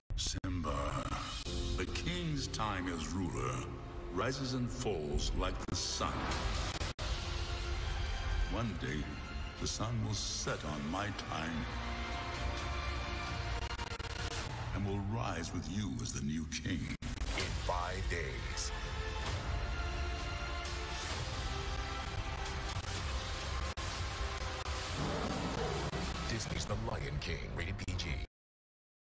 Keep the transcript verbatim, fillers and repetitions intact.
Simba, the king's time as ruler rises and falls like the sun. One day, the sun will set on my time and will rise with you as the new king. In five days. Disney's The Lion King, rated P G.